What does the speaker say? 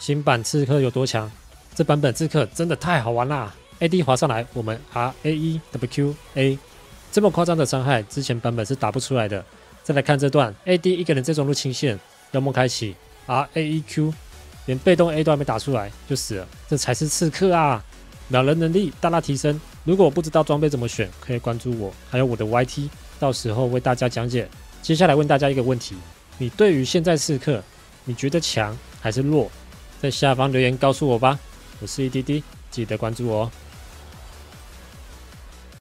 新版刺客有多强？这版本刺客真的太好玩啦 ！AD 滑上来，我们 RAEWQA， 这么夸张的伤害，之前版本是打不出来的。再来看这段 ，AD 一个人这种入侵线，妖魔开启 RAEQ， 连被动 A 都还没打出来就死了，这才是刺客啊！秒人能力大大提升。如果我不知道装备怎么选，可以关注我，还有我的 YT， 到时候为大家讲解。接下来问大家一个问题：你对于现在刺客，你觉得强还是弱？在下方留言告诉我吧。我是EDD，记得关注我哦。